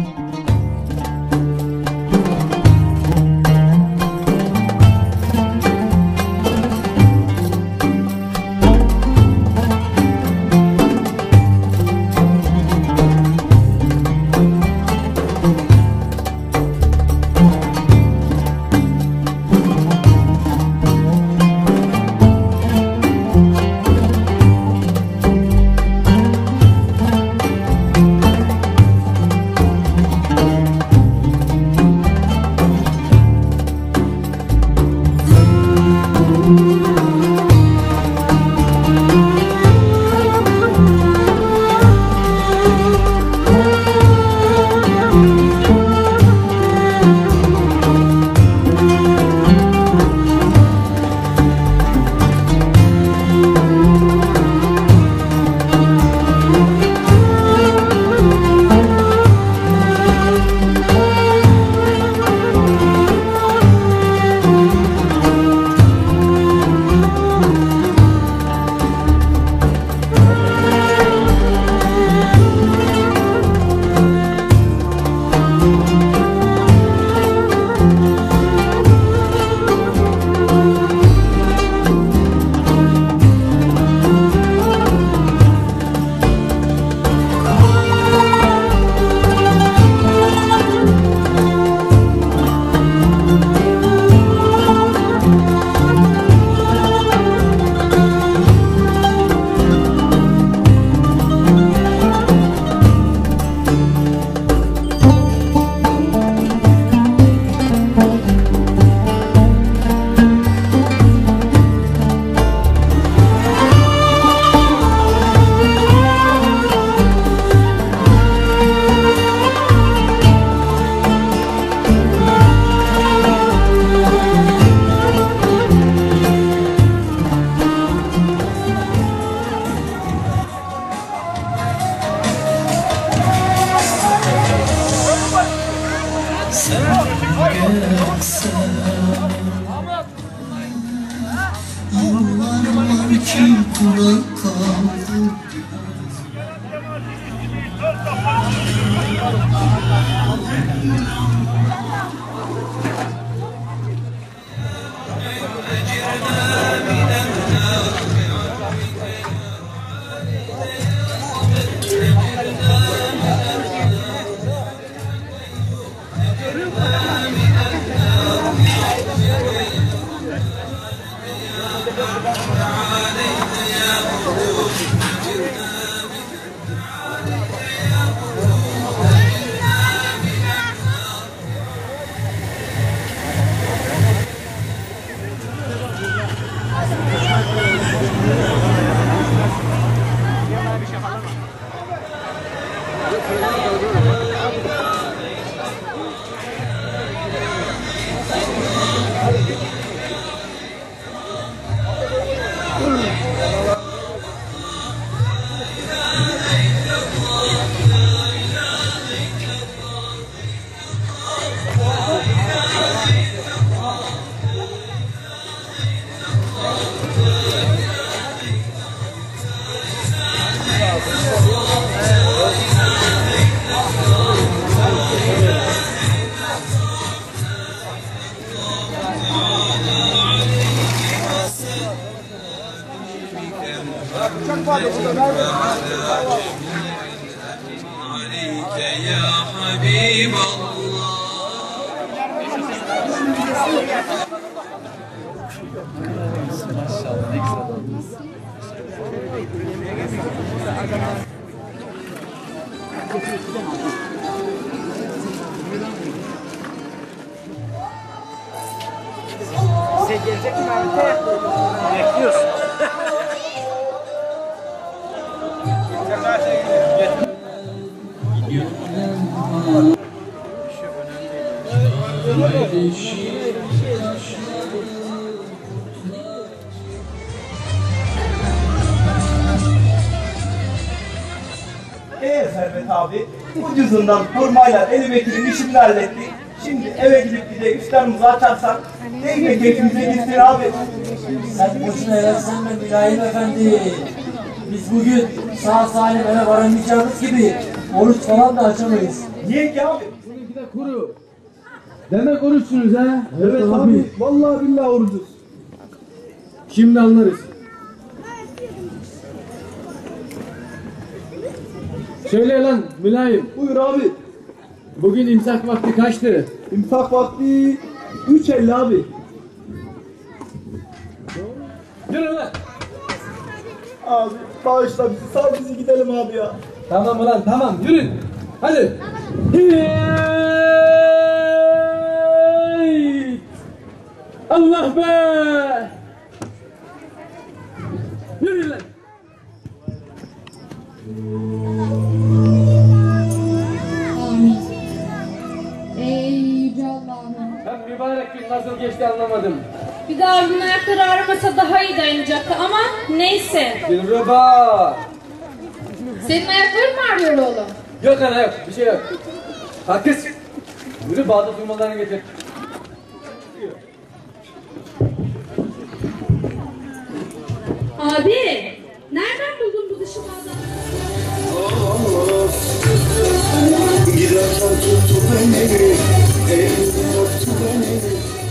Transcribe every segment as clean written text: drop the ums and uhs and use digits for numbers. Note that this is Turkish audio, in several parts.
Sen gelecek mi Ahmet'e? Bekliyorsun. Servet abi, ucuzundan hurmayla Ebu Bekir'in işini hallettik. Şimdi eve gidip bir de üstlerimizi açarsak neyse keyfimize gitsin abi. Sen boşuna heveslenme Mülayim Efendi. Biz bugün sağ salim eve varamayacağımız gibi Oruç falan da açamayız. Niye ki abi? Bununki de kuru. Demek oruçsunuz ha? Evet abi. Vallahi billahi orucuz. Şimdi anlarız. Söyle lan mülayim. Buyur abi. Bugün imsak vakti kaçtı? İmsak vakti 3.50 abi. Yürü lan. Abi bağışla bizi, sal bizi gidelim abi ya. Tamam ulan tamam yürü. Hadi. Hey! Allah be! Yürü lan. Amin. Ey Yüce Allah'ım. Ben mübarek gün nasıl geçti anlamadım. Bir daha bunun ayakları ağrımasa daha iyi dayanacaktı ama neyse. Dilruba! Senin ayakların mı ağrıyor oğlum? Yok ana yok bir şey yok. Ha kız. Yürü Bağdat uyumalarını getir. Abi, nereden buldun bu dışı bağda? Giderken tuttu beni, elini tuttu beni.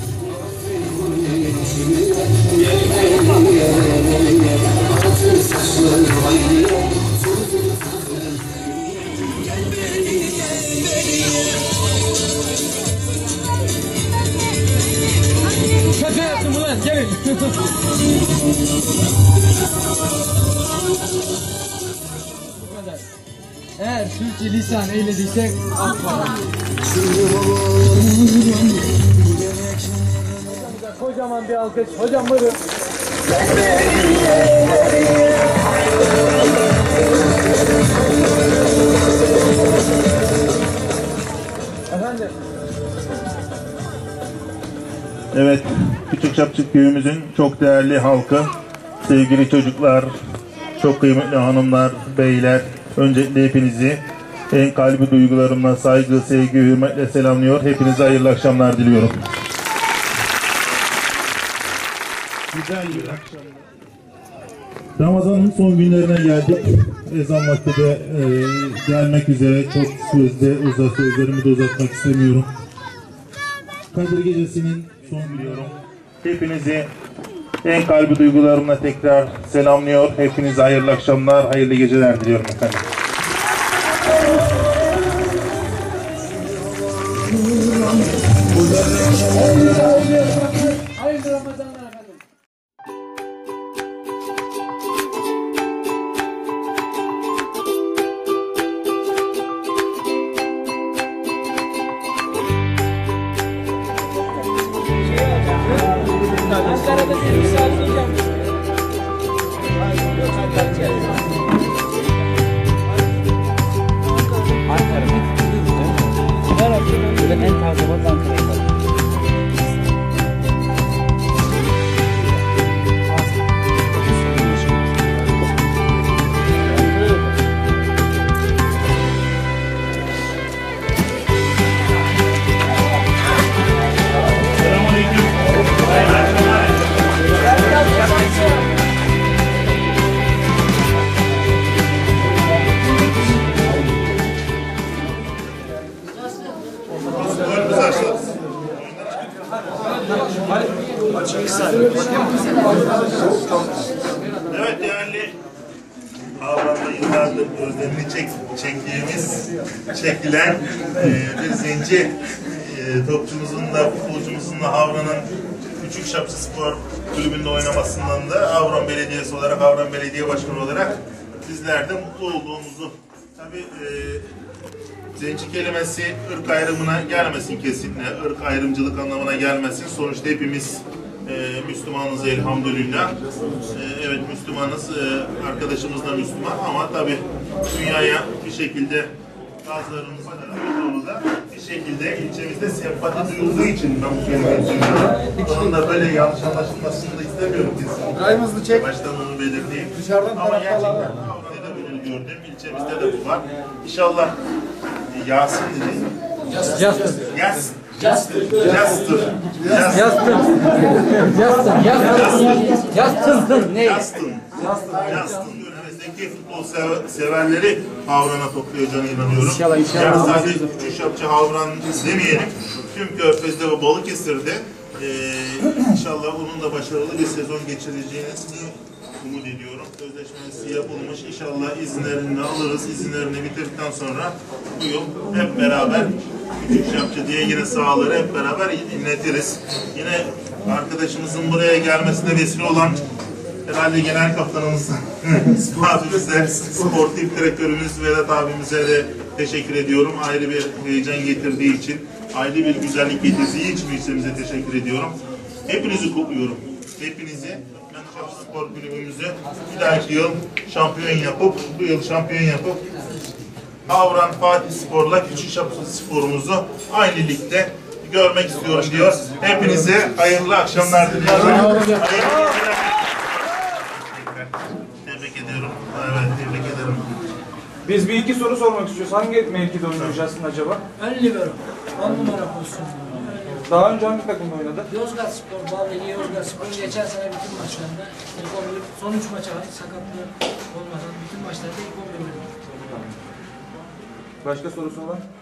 Şaka yaptım ulan gelin. Bu kadar. Eğer Türkçe lisan eylediysek affola. Kocaman bir alkış. Hocam buyurun. Efendim. Evet, Küçükçapçık köyümüzün çok değerli halkı, sevgili çocuklar, çok kıymetli hanımlar, beyler, öncelikle hepinizi en kalbi duygularımla saygı, sevgi, hürmetle selamlıyor. Hepinize hayırlı akşamlar diliyorum. Güzel bir akşam. Ramazan'ın son günlerine geldik. Ezan vakti de gelmek üzere. Çok sözlerimi de uzatmak istemiyorum. Kadir Gecesi'nin son biliyorum. Hepinizi en kalbi duygularımla tekrar selamlıyor. Hepinize hayırlı akşamlar, hayırlı geceler diliyorum efendim. Hayırlı Ramazanlar efendim. Ankara'da bir misafir yiyeceğim. Ankara'da. Her akşam böyle en taze balık Ankara'da. Evet değerli Avran'da yıllardır özlemini çekilen bir zenci topçumuzun da futbolcumuzun da Avran'ın Küçükçapçı Spor Kulübü'nde oynamasından da Avran Belediyesi olarak, Avran Belediye Başkanı olarak bizler de mutlu olduğumuzu tabii zenci kelimesi ırk ayrımına gelmesin kesinlikle, ırk ayrımcılık anlamına gelmesin. Sonuçta hepimiz Müslümanız elhamdülillah. Evet Müslümanız, arkadaşımız da Müslüman ama tabii dünyaya bir şekilde bazılarımız da bir şekilde ilçemizde sempati duyulduğu için ben bu kelimeyi söylüyorum. Onun da böyle yanlış anlaşılmasını da istemiyorum kesinlikle. Rayımızı çek. Baştan onu belirteyim. Dışarıdan ama gerçekten taraftarlar. Avrupa'da da böyle gördüm. İlçemizde de bu var. İnşallah Yasin dedi. Yastın. Yasin. Yastın. Yastır. Yastın. Yastın. Yastın. Yastın. Ne? Yastın. Yastın. Evet, Türkiye futbol severleri Havran'a toplayacağına inanıyorum. İnşallah, inşallah. Yani sadece Kuşapçı Havran demeyelim. Tüm Körfez'de ve Balıkesir'de inşallah onun da başarılı bir sezon geçireceğini umut ediyorum. Sözleşmesi yapılmış. İnşallah izinlerini alırız. İzinlerini bitirdikten sonra bu yıl hep beraber Küçük Şapçı diye yine sahaları hep beraber inletiriz. Yine arkadaşımızın buraya gelmesine vesile olan herhalde genel kaptanımız, abimize, sportif direktörümüz Vedat abimize de teşekkür ediyorum. Ayrı bir heyecan getirdiği için, ayrı bir güzellik getirdiği için ülkemize teşekkür ediyorum. Hepinizi kutluyorum. Hepinizi Şapçı Spor Kulübümüzü bir dahaki yıl şampiyon yapıp, bu yıl şampiyon yapıp Havran Fatih Spor'la Küçük Şapçı Spor'umuzu aynı ligde görmek istiyorum diyor. Hepinize hayırlı akşamlar diliyorum. Tebrik ediyorum. Evet, tebrik ederim. Biz bir iki soru sormak istiyoruz. Hangi mevkide oynayacaksın acaba? Ön libero. 10 numara pozisyon. Daha önce hangi takımda oynadı? Yozgat Spor, Bağlı'yı Yozgat Spor geçen sene bütün maçlarında ilk 11, son 3 maça sakatlığı olmadan bütün maçlarda ilk 11'de. Başka sorusu olan?